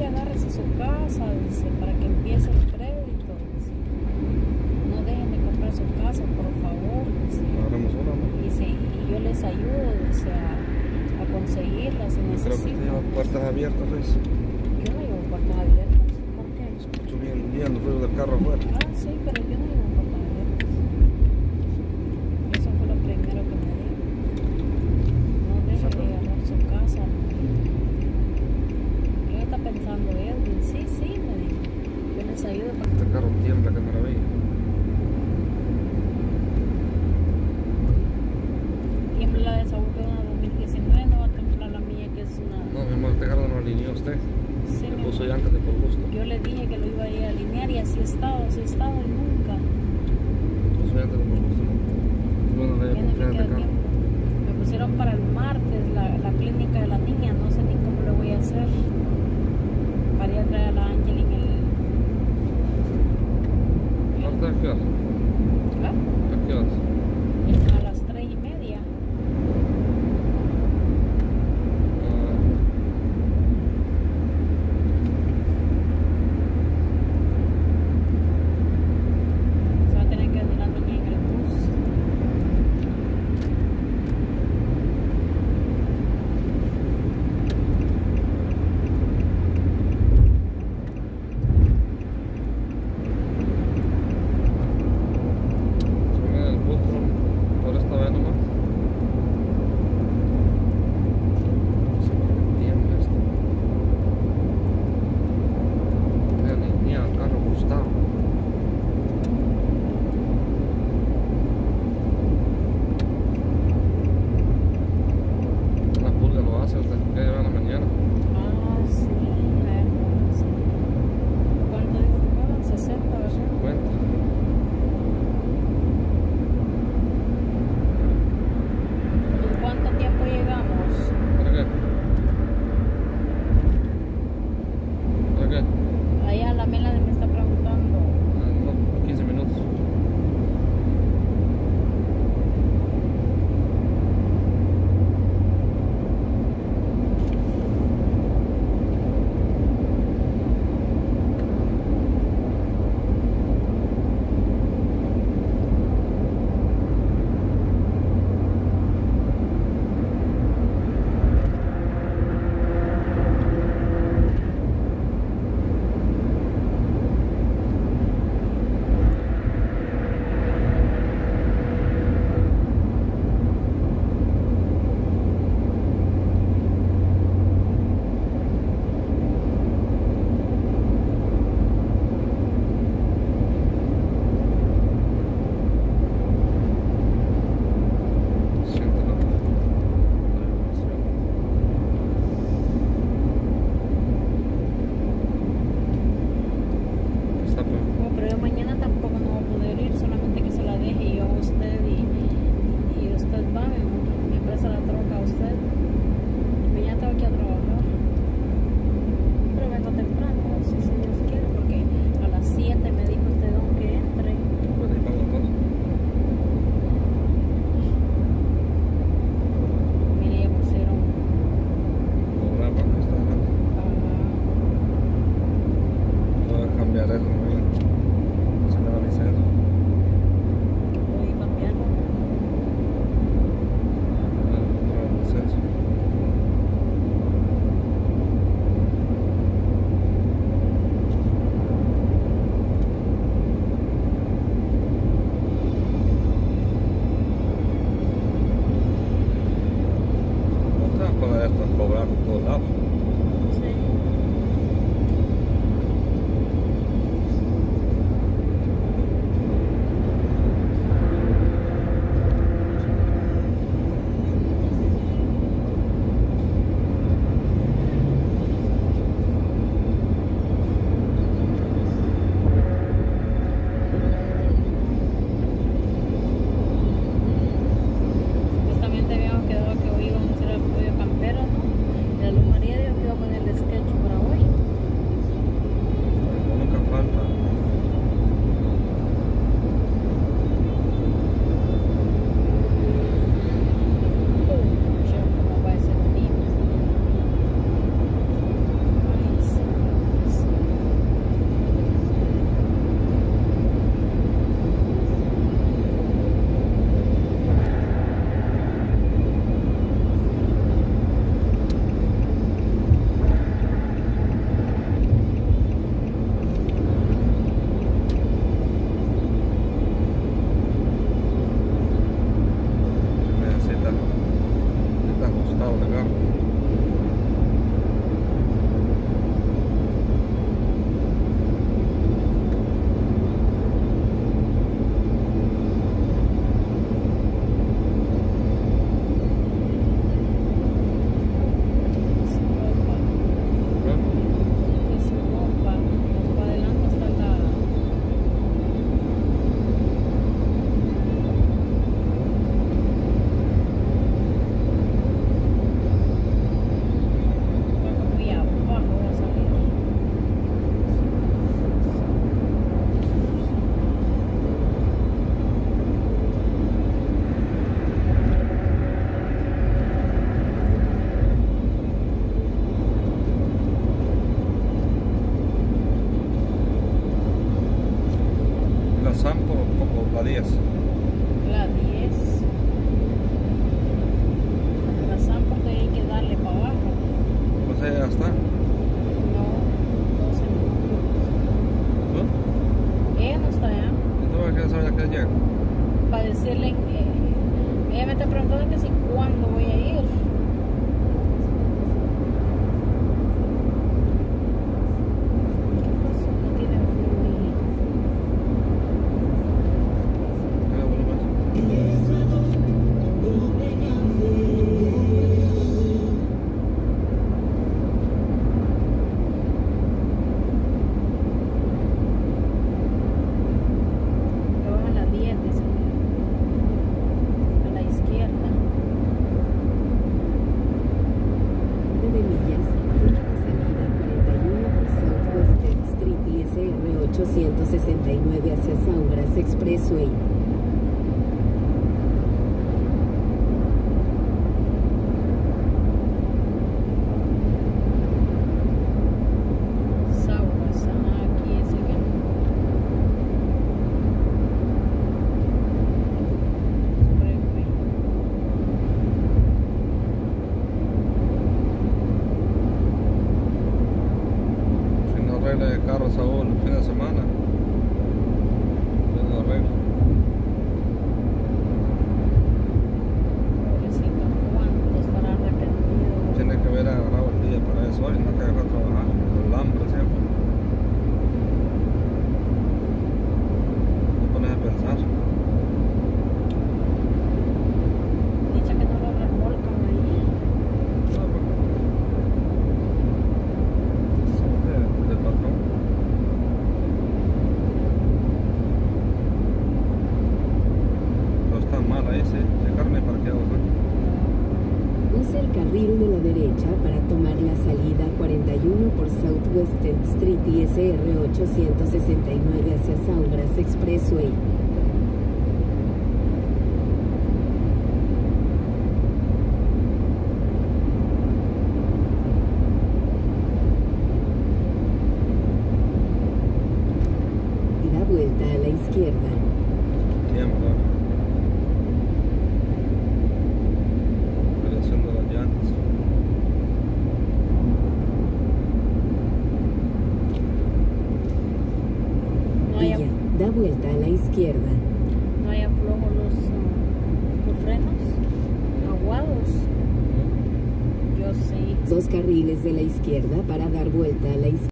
agárrese su casa, dice, para que empiece el crédito, dice. No dejen de comprar su casa, por favor, dice. Agarramos una, ¿no? Dice, y yo les ayudo, dice, a conseguirla si Creo que necesitan. usted lleva puertas abiertas, ¿ves? Yo no llevo puertas abiertas. ¿Por qué? Escucho bien los ruidos del carro afuera. Ah, sí, pero yo no llevo puertas abiertas. Eso fue lo primero que me dijo. No deje de agarrar su casa. Yo está pensando, Edwin, sí, me dijo. Yo les ayudo para Este carro tiembla, qué maravilla. tiembla esa una 2019, no va a temblar la mía que es una... No, mi amor, este carro no lo alineó usted. Sí, Le mi puso amor. llantas de por gusto. Yo le dije que lo iba a ir a alinear y así he estado y nunca. Le puso llantas de por gusto, ¿no? Bueno, le Ya dio no me confianza queda de carro. tiempo. Me pusieron para el martes la clínica de la niña, no sé ni cómo lo voy a hacer. Para ir a traer a la Ángel en el... ¿A qué horas? ¿Ah? ¿A qué horas? A las 3:30. Se va a tener que venir la niña en el bus. Se viene el bus por esta vez nomás. Se tiembla esto. Le alinea el carro Gustavo. Una pulga lo hace hasta que lleva en la mañana. Ah, sí, sí. ¿Cuánto dijo que cobran? 60, ¿verdad? 50. ¿En cuánto tiempo llegamos? ¿Para qué? ¿Para qué? Allá la Melanie me está preguntando. No, 15 minutos. Siéntelo. Está peor. No, pero yo mañana tampoco no voy a poder ir, solamente que se la deje yo a usted y usted va, me presta la troca a usted. Mañana tengo que ir a trabajar. Pero vengo temprano, si Dios quiere, porque a las 7 me dijo usted que entre. Pues ahí vamos entonces. Mire, ya pusieron. Cobrar para que está adelante. Voy a cambiar eso, ¿no? Se me da licencia. Voy a cambiarlo. La licencia. No te vas a poner esto a cobrar por todos lados. Sí. Supuestamente habíamos quedado que hoy íbamos a ir al pollo campero, ¿no? Y la Luz María de carro. La SAM por la 10. La 10. La SAM porque hay que darle para abajo. Pues ya está. No, 12 minutos. ¿No? Ella no está allá. Entonces, ¿qué sabe que llega? Para decirle que ella me está preguntando que si cuándo voy a ir. ¿Qué pasó? No tiene volumen. ¿Qué volumen? Que vas a la 10, dice. A la izquierda. 9 millas, ruta de salida 41 por Southwest Street y SR 869 hacia Sawgrass Expressway. Saugas, aquí ese bien. Expressway. Si no arregla el carro, Saúl, el fin de semana. No arregla. Pobrecito, ¿cuánto estará arrepentido? Tiene que haber agarrado el día para eso hoy, no que dejar trabajar. El hambre siempre. Te pones a pensar. Dicha que no lo remolcan ahí. No, porque es del patrón. Pero está mal ahí, sí. Se carne parqueado, ¿no? Usa el carril de la derecha para tomar la salida 41 por Southwest Street y SR 869 hacia Sawgrass Expressway. Y da vuelta a la izquierda. Tiempo. Relación de las llantas. No hay, Ella da vuelta a la izquierda. no hay aflojo los frenos aguados. Yo sí. 2 carriles de la izquierda para dar vuelta a la izquierda.